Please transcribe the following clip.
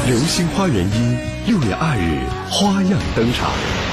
流星花园1 6月2日花样登场。